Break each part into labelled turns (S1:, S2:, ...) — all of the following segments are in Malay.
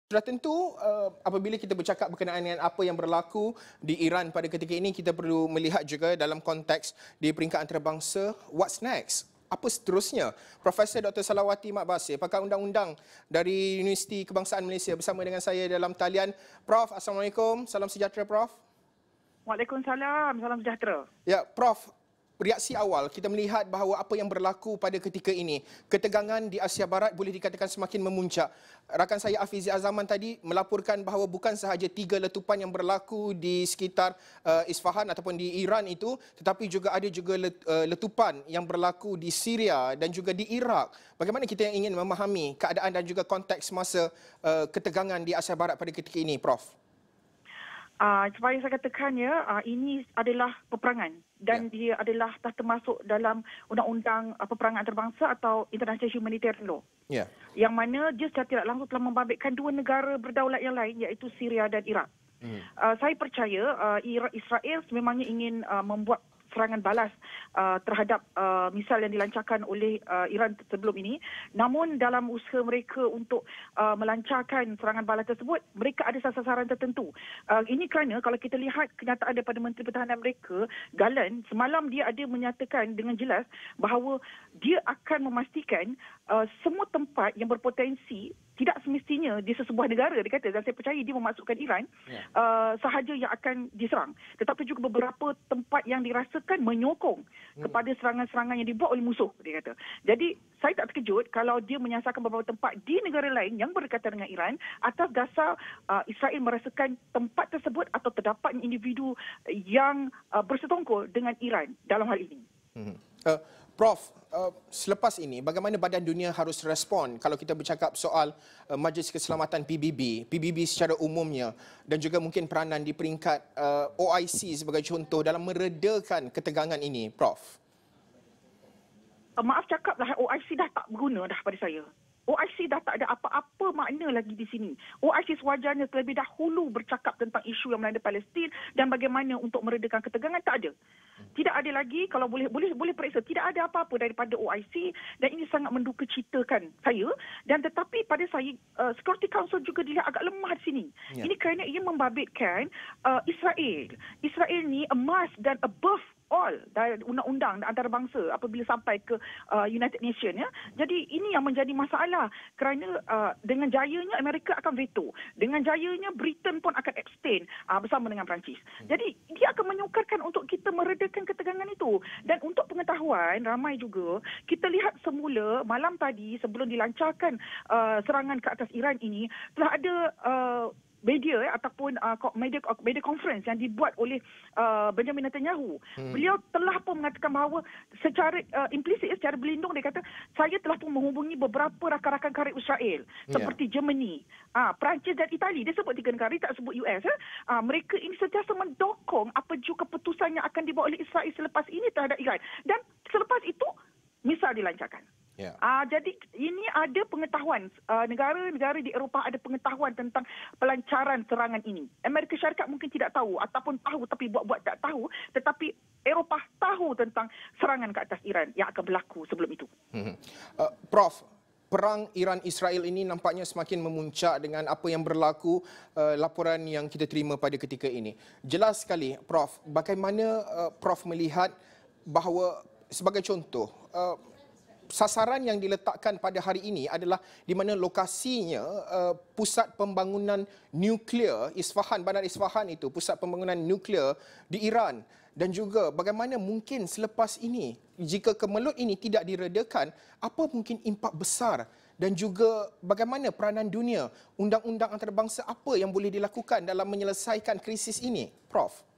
S1: Sudah tentu apabila kita bercakap berkenaan dengan apa yang berlaku di Iran pada ketika ini, kita perlu melihat juga dalam konteks di peringkat antarabangsa, what's next? Apa seterusnya? Profesor Dr. Salawati Mat Basir, pakar undang-undang dari Universiti Kebangsaan Malaysia bersama dengan saya dalam talian. Prof, Assalamualaikum. Salam sejahtera, Prof.
S2: Waalaikumsalam, salam sejahtera.
S1: Ya, Prof, reaksi awal kita melihat bahawa apa yang berlaku pada ketika ini, ketegangan di Asia Barat boleh dikatakan semakin memuncak. Rakan saya Afizi Azaman tadi melaporkan bahawa bukan sahaja 3 letupan yang berlaku di sekitar Isfahan ataupun di Iran itu, tetapi juga ada juga letupan yang berlaku di Syria dan juga di Iraq. Bagaimana kita yang ingin memahami keadaan dan juga konteks masa ketegangan di Asia Barat pada ketika ini, Prof?
S2: Supaya saya katakan ini adalah peperangan dan dia adalah tak termasuk dalam undang-undang peperangan antarabangsa atau International Humanitarian Law. Yang mana dia secara tidak langsung telah membabitkan 2 negara berdaulat yang lain, iaitu Syria dan Iraq. Saya percaya Israel sememangnya ingin membuat serangan balas terhadap misal yang dilancarkan oleh Iran sebelum ini. Namun dalam usaha mereka untuk melancarkan serangan balas tersebut, mereka ada sasaran tertentu. Ini kerana kalau kita lihat kenyataan daripada Menteri Pertahanan mereka, Gallant, semalam dia ada menyatakan dengan jelas bahawa dia akan memastikan semua tempat yang berpotensi tidak semestinya di sesebuah negara, dia kata, dan saya percaya dia memasukkan Iran sahaja yang akan diserang. Tetapi juga beberapa tempat yang dirasakan menyokong kepada serangan-serangan yang dibuat oleh musuh, dia kata. Jadi saya tak terkejut kalau dia menyasarkan beberapa tempat di negara lain yang berdekatan dengan Iran atas dasar Israel merasakan tempat tersebut atau terdapat individu yang bersetongkol dengan Iran dalam hal ini.
S1: Prof, selepas ini bagaimana badan dunia harus respon kalau kita bercakap soal Majlis Keselamatan PBB secara umumnya dan juga mungkin peranan di peringkat OIC sebagai contoh dalam meredakan ketegangan ini, Prof?
S2: Maaf cakaplah, OIC dah tak berguna dah pada saya. OIC dah tak ada apa-apa makna lagi di sini. OIC sewajarnya terlebih dahulu bercakap tentang isu yang melanda Palestin dan bagaimana untuk meredakan ketegangan, tak ada. Tidak ada lagi, kalau boleh periksa, tidak ada apa-apa daripada OIC dan ini sangat mendukacitakan saya. Dan tetapi pada saya, Security Council juga dilihat agak lemah di sini. Ini kerana ia membabitkan Israel. Israel ni emas dan above all dari undang-undang antarabangsa apabila sampai ke United Nations. Jadi ini yang menjadi masalah kerana dengan jayanya Amerika akan veto. Dengan jayanya Britain pun akan abstain bersama dengan Perancis. Jadi dia akan menyukarkan untuk kita meredakan ketegangan itu. Dan untuk pengetahuan ramai juga, kita lihat semula malam tadi sebelum dilancarkan serangan ke atas Iran ini, telah ada media ataupun media conference yang dibuat oleh Benjamin Netanyahu. Beliau telah pun mengatakan bahawa secara implisit, secara berlindung, dia kata, saya telah pun menghubungi beberapa rakan-rakan karib Israel seperti Germany, Perancis dan Itali. Dia sebut 3 negara, tak sebut US. Mereka ini sentiasa mendokong apa juga keputusan yang akan dibuat oleh Israel selepas ini terhadap Iran. Dan selepas itu misal dilancarkan. Jadi ini ada pengetahuan, negara-negara di Eropah ada pengetahuan tentang pelancaran serangan ini. Amerika Syarikat mungkin tidak tahu ataupun tahu tapi buat-buat tak tahu, tetapi Eropah tahu tentang serangan ke atas Iran yang akan berlaku sebelum itu.
S1: Prof, perang Iran-Israel ini nampaknya semakin memuncak dengan apa yang berlaku, laporan yang kita terima pada ketika ini. Jelas sekali, Prof, bagaimana Prof melihat bahawa sebagai contoh, sasaran yang diletakkan pada hari ini adalah di mana lokasinya pusat pembangunan nuklear Isfahan, Bandar Isfahan itu, pusat pembangunan nuklear di Iran. Dan juga bagaimana mungkin selepas ini, jika kemelut ini tidak diredakan, apa mungkin impak besar dan juga bagaimana peranan dunia, undang-undang antarabangsa apa yang boleh dilakukan dalam menyelesaikan krisis ini, Prof?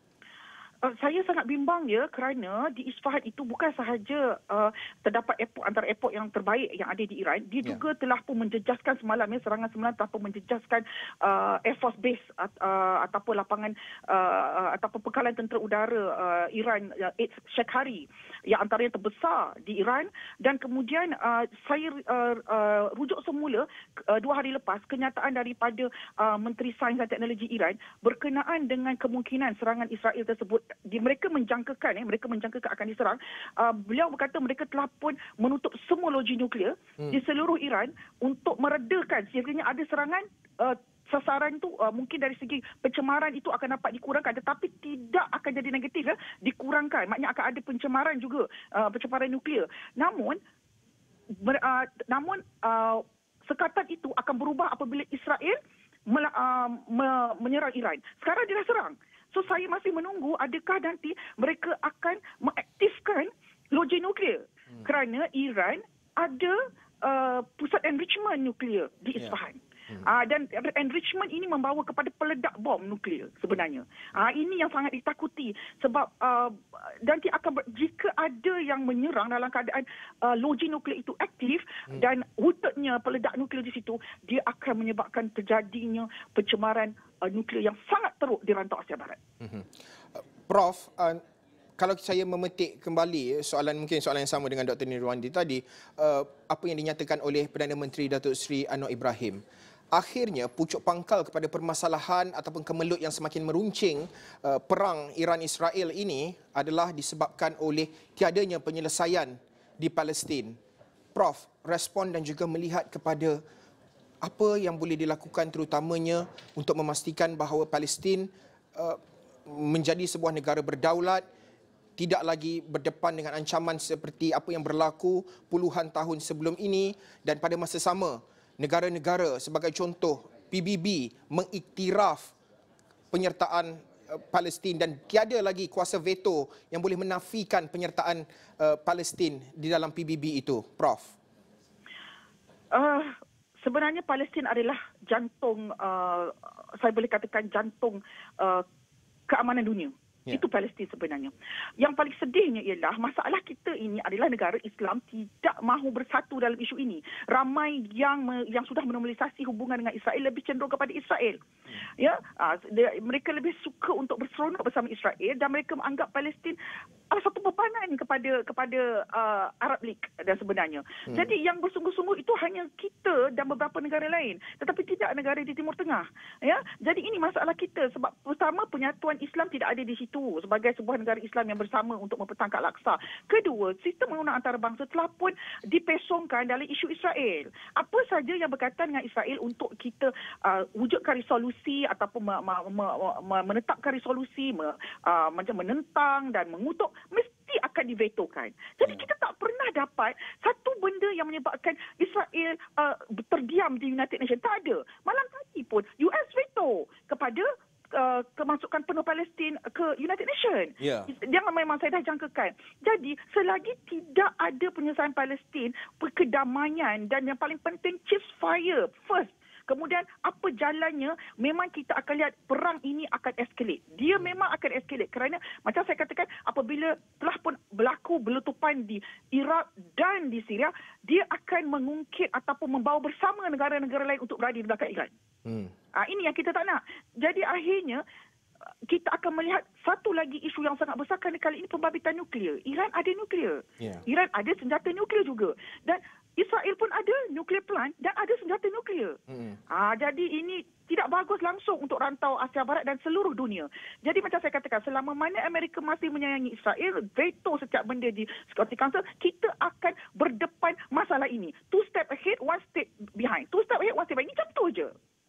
S2: Saya sangat bimbang kerana di Isfahan itu bukan sahaja terdapat antara airport yang terbaik yang ada di Iran. Dia juga telah pun menjejaskan semalam, serangan semalam telah pun menjejaskan Air Force Base ataupun lapangan ataupun pekalan tentera udara Iran, Shekhari, yang antaranya terbesar di Iran. Dan kemudian saya rujuk semula 2 hari lepas kenyataan daripada Menteri Sains dan Teknologi Iran berkenaan dengan kemungkinan serangan Israel tersebut mereka menjangkakan akan diserang. Beliau berkata mereka telah pun menutup semua loji nuklear di seluruh Iran untuk meredakan sekiranya ada serangan. Sasaran itu mungkin dari segi pencemaran itu akan dapat dikurangkan, tetapi tidak akan jadi negatif, dikurangkan. Maknanya akan ada pencemaran juga, pencemaran nuklear. Namun sekatan itu akan berubah apabila Israel menyerang Iran. Sekarang dia dah serang. So saya masih menunggu adakah nanti mereka akan mengaktifkan loji nuklear. Kerana Iran ada pusat enrichment nuklear di Isfahan. Dan enrichment ini membawa kepada peledak bom nuklear sebenarnya. Ini yang sangat ditakuti sebab nanti jika ada yang menyerang dalam keadaan loji nuklear itu aktif dan wujudnya peledak nuklear di situ, dia akan menyebabkan terjadinya pencemaran nuklear yang sangat teruk di rantau Asia Barat.
S1: Prof, kalau saya memetik kembali mungkin soalan yang sama dengan Dr. Nirwandi tadi, apa yang dinyatakan oleh Perdana Menteri Datuk Seri Anwar Ibrahim, akhirnya pucuk pangkal kepada permasalahan ataupun kemelut yang semakin meruncing perang Iran-Israel ini adalah disebabkan oleh tiadanya penyelesaian di Palestin. Prof, respon dan juga melihat kepada apa yang boleh dilakukan terutamanya untuk memastikan bahawa Palestin menjadi sebuah negara berdaulat, tidak lagi berdepan dengan ancaman seperti apa yang berlaku puluhan tahun sebelum ini, dan pada masa sama negara-negara sebagai contoh PBB mengiktiraf penyertaan Palestin dan tiada lagi kuasa veto yang boleh menafikan penyertaan Palestin di dalam PBB itu, Prof.
S2: Sebenarnya Palestin adalah jantung, saya boleh katakan jantung keamanan dunia. Itu Palestin sebenarnya. Yang paling sedihnya ialah masalah kita ini adalah negara Islam tidak mahu bersatu dalam isu ini. Ramai yang sudah menormalisasi hubungan dengan Israel lebih cenderung kepada Israel. Mereka lebih suka untuk berseronok bersama Israel dan mereka menganggap Palestin satu bebanan kepada Arab League dan sebenarnya. Jadi yang bersungguh-sungguh itu hanya kita dan beberapa negara lain, tetapi tidak negara di Timur Tengah. Jadi ini masalah kita sebab pertama penyatuan Islam tidak ada di situ sebagai sebuah negara Islam yang bersama untuk mempertahankan Al-Aqsa. Kedua, sistem undang antarabangsa telah pun dipesongkan dalam isu Israel. Apa saja yang berkaitan dengan Israel untuk kita wujudkan resolusi ataupun menetapkan resolusi macam menentang dan mengutuk mesti akan divetokan. Jadi kita tak pernah dapat satu benda yang menyebabkan Israel terdiam di United Nations. Tak ada. Malam tadi pun US veto kepada kemasukan penuh Palestin ke United Nations. Yang memang saya dah jangkakan. Jadi selagi tidak ada penyelesaian Palestin, kedamaian dan yang paling penting ceasefire first. Kemudian apa jalannya, memang kita akan lihat perang ini akan escalate. Dia memang akan escalate kerana macam saya katakan apabila telah pun berlaku berletupan di Iraq dan di Syria, dia akan mengungkit ataupun membawa bersama negara-negara lain untuk berada di belakang Iran. Ini yang kita tak nak. Jadi akhirnya kita akan melihat satu lagi isu yang sangat besar kerana kali ini pembabitan nuklear. Iran ada nuklear. Iran ada senjata nuklear juga. Dan Israel pun ada nuklear plant dan ada senjata nuklear. Jadi ini tidak bagus langsung untuk rantau Asia Barat dan seluruh dunia. Jadi macam saya katakan, selama mana Amerika masih menyayangi Israel, veto setiap benda di Security Council, kita akan berdepan masalah ini. 2 step ahead, 1 step behind. 2 step ahead, 1 step behind. Ini contoh je.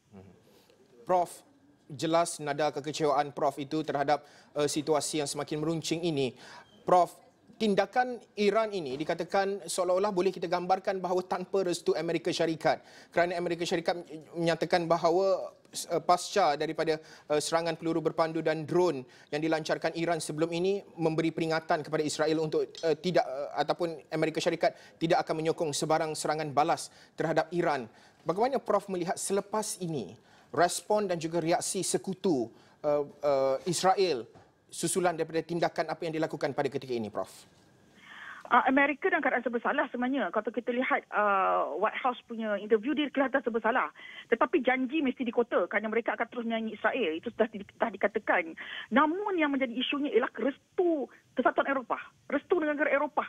S1: Prof, jelas nada kekecewaan Prof itu terhadap situasi yang semakin meruncing ini. Prof, tindakan Iran ini dikatakan seolah-olah boleh kita gambarkan bahawa tanpa restu Amerika Syarikat. Kerana Amerika Syarikat menyatakan bahawa pasca daripada serangan peluru berpandu dan drone yang dilancarkan Iran sebelum ini memberi peringatan kepada Israel untuk tidak ataupun Amerika Syarikat tidak akan menyokong sebarang serangan balas terhadap Iran. Bagaimana Prof melihat selepas ini respon dan juga reaksi sekutu Israel susulan daripada tindakan apa yang dilakukan pada ketika ini, Prof?
S2: Amerika dalam keadaan serba salah sebenarnya. Kalau kita lihat White House punya interview, dia kelihatan serba salah. Tetapi janji mesti dikota kerana mereka akan terus menyanyi Israel. Itu sudah dikatakan. Namun yang menjadi isunya ialah restu Kesatuan Eropah, restu negara Eropah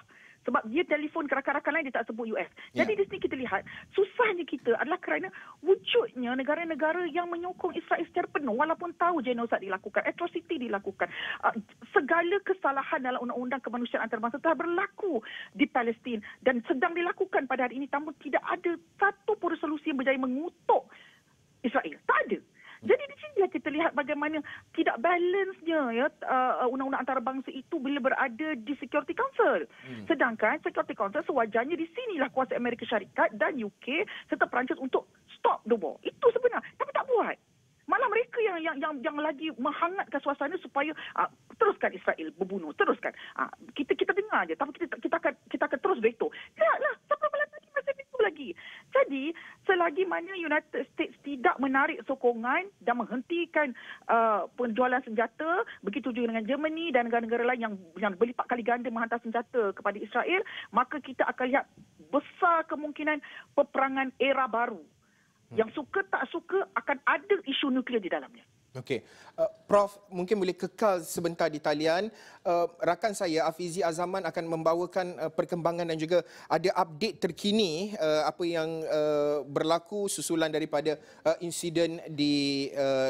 S2: Sebab dia telefon ke rakan-rakan lain, dia tak sebut US. Jadi di sini kita lihat, susahnya kita adalah kerana wujudnya negara-negara yang menyokong Israel secara penuh walaupun tahu genosid dilakukan, atrocity dilakukan. Segala kesalahan dalam undang-undang kemanusiaan antarabangsa telah berlaku di Palestin dan sedang dilakukan pada hari ini, namun tidak ada satu pun resolusi yang berjaya mengutuk Israel. Tak ada. Jadi di sinilah kita lihat bagaimana tidak balance-nya undang-undang antarabangsa itu bila berada di Security Council. Sedangkan Security Council sewajarnya di sinilah kuasa Amerika Syarikat dan UK serta Perancis untuk stop the war. Itu sebenar. Tapi tak buat. Malah mereka yang lagi menghangatkan suasana supaya teruskan Israel berbunuh, teruskan. Kita dengar je, tapi kita akan terus veto. Taklah, sampai malam lagi masih veto lagi. Jadi selagi mana United States tidak menarik sokongan dan menghentikan penjualan senjata, begitu juga dengan Germany dan negara-negara lain yang berlipat kali ganda menghantar senjata kepada Israel, maka kita akan lihat besar kemungkinan peperangan era baru. Yang suka tak suka akan ada isu nuklear di dalamnya.
S1: Okey. Prof, mungkin boleh kekal sebentar di talian. Rakan saya, Afizi Azaman, akan membawakan perkembangan dan juga ada update terkini apa yang berlaku susulan daripada insiden di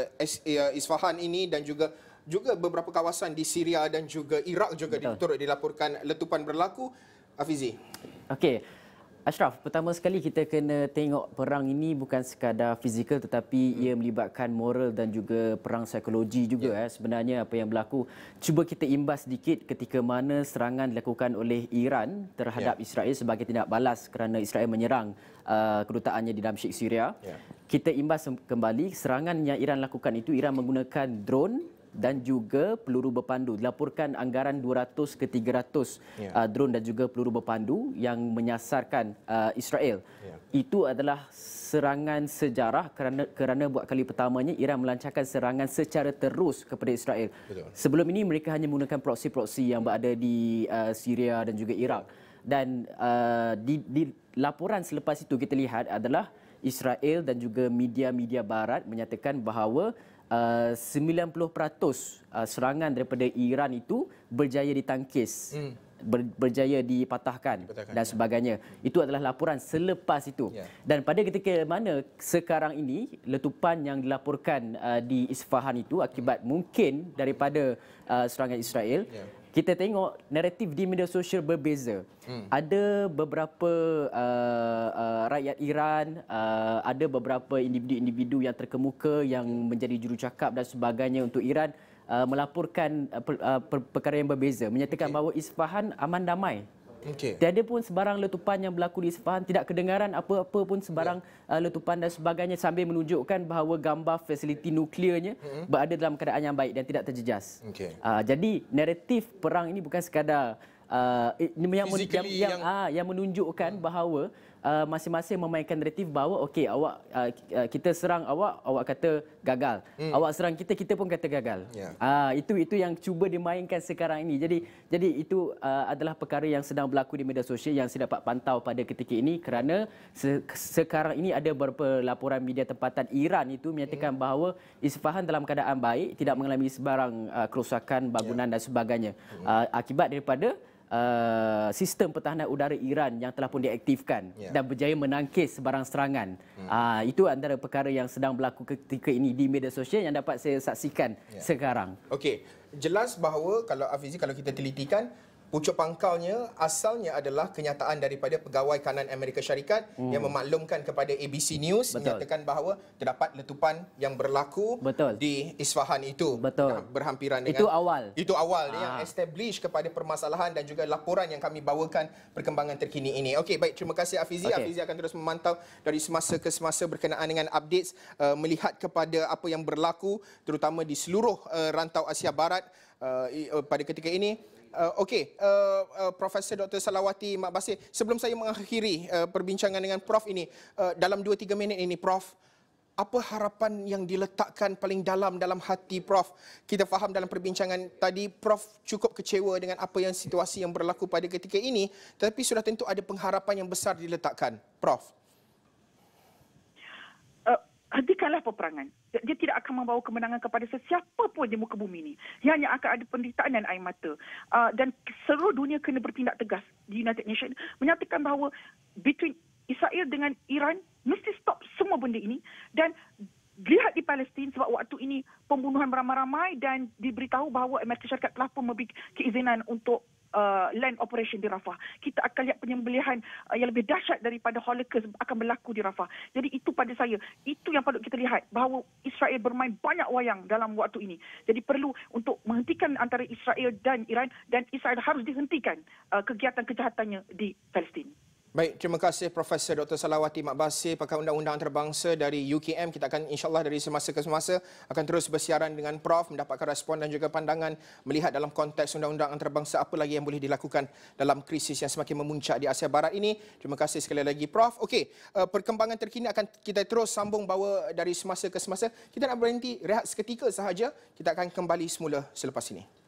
S1: Isfahan ini dan juga beberapa kawasan di Syria dan juga Iraq juga turut dilaporkan letupan berlaku. Afizi.
S3: Okey. Ashraf, pertama sekali kita kena tengok perang ini bukan sekadar fizikal tetapi ia melibatkan moral dan juga perang psikologi juga. Sebenarnya apa yang berlaku, cuba kita imbas sedikit ketika mana serangan dilakukan oleh Iran terhadap Israel sebagai tindak balas kerana Israel menyerang kedutaannya di Damsyik, Syria. Kita imbas kembali serangan yang Iran lakukan itu, Iran menggunakan drone dan juga peluru berpandu. Dilaporkan anggaran 200 ke 300 drone dan juga peluru berpandu yang menyasarkan Israel. Itu adalah serangan sejarah kerana buat kali pertamanya Iran melancarkan serangan secara terus kepada Israel. Sebelum ini mereka hanya menggunakan proksi-proksi yang berada di Syria dan juga Iraq. Dan di laporan selepas itu kita lihat adalah Israel dan juga media-media barat menyatakan bahawa 90% serangan daripada Iran itu berjaya ditangkis, berjaya dipatahkan dan sebagainya. Itu adalah laporan selepas itu. Dan pada ketika mana sekarang ini letupan yang dilaporkan di Isfahan itu akibat mungkin daripada serangan Israel, kita tengok naratif di media sosial berbeza. Ada beberapa rakyat Iran, ada beberapa individu-individu yang terkemuka yang menjadi jurucakap dan sebagainya untuk Iran melaporkan perkara yang berbeza, menyatakan bahawa Isfahan aman damai. Tiada pun sebarang letupan yang berlaku di Isfahan, tidak kedengaran apa-apa pun sebarang letupan dan sebagainya, sambil menunjukkan bahawa gambar fasiliti nuklearnya berada dalam keadaan yang baik dan tidak terjejas. Jadi naratif perang ini bukan sekadar yang menunjukkan bahawa masing-masing memainkan naratif bahawa okey, awak kita serang awak kata gagal. Awak serang kita pun kata gagal. Itu yang cuba dimainkan sekarang ini. Jadi itu adalah perkara yang sedang berlaku di media sosial yang saya dapat pantau pada ketika ini, kerana sekarang ini ada beberapa laporan media tempatan Iran itu menyatakan bahawa Isfahan dalam keadaan baik, tidak mengalami sebarang kerosakan bangunan dan sebagainya. Akibat daripada sistem pertahanan udara Iran yang telah pun diaktifkan dan berjaya menangkis sebarang serangan. Itu antara perkara yang sedang berlaku ketika ini di media sosial yang dapat saya saksikan sekarang.
S1: Okey, jelas bahawa kalau Afizi, kalau kita telitikan, pucuk pangkalnya asalnya adalah kenyataan daripada pegawai kanan Amerika Syarikat yang memaklumkan kepada ABC News, menyatakan bahawa terdapat letupan yang berlaku di Isfahan itu. Berhampiran dengan itu awal yang establish kepada permasalahan dan juga laporan yang kami bawakan perkembangan terkini ini. Okey, baik, terima kasih Afizi. Afizi akan terus memantau dari semasa ke semasa berkenaan dengan updates melihat kepada apa yang berlaku terutama di seluruh rantau Asia Barat pada ketika ini. Okey, Profesor Dr. Salawati Mak Basir, sebelum saya mengakhiri perbincangan dengan Prof ini, dalam 2-3 minit ini, Prof, apa harapan yang diletakkan paling dalam hati Prof? Kita faham dalam perbincangan tadi, Prof cukup kecewa dengan apa yang situasi yang berlaku pada ketika ini, tetapi sudah tentu ada pengharapan yang besar diletakkan. Prof?
S2: Hentikan bukanlah peperangan. Dia tidak akan membawa kemenangan kepada sesiapa pun di muka bumi ini. Hanya akan ada penderitaan dan air mata. Dan seluruh dunia kena bertindak tegas di United Nations menyatakan bahawa between Israel dengan Iran mesti stop semua benda ini dan lihat di Palestin sebab waktu ini pembunuhan beramai-ramai dan diberitahu bahawa Amerika Syarikat telah pun memberi keizinan untuk land operation di Rafah. Kita akan lihat penyembelihan yang lebih dahsyat daripada Holocaust akan berlaku di Rafah. Jadi itu pada saya, itu yang patut kita lihat bahawa Israel bermain banyak wayang dalam waktu ini. Jadi perlu untuk menghentikan antara Israel dan Iran dan Israel harus dihentikan kegiatan kejahatannya di Palestin.
S1: Baik, terima kasih Profesor Dr. Salawati Mak Basir, pakar undang-undang antarabangsa dari UKM. Kita akan insyaAllah dari semasa ke semasa akan terus bersiaran dengan Prof, mendapatkan respon dan juga pandangan melihat dalam konteks undang-undang antarabangsa apa lagi yang boleh dilakukan dalam krisis yang semakin memuncak di Asia Barat ini. Terima kasih sekali lagi Prof. Okey, perkembangan terkini akan kita terus sambung bawa dari semasa ke semasa. Kita nak berhenti rehat seketika sahaja. Kita akan kembali semula selepas ini.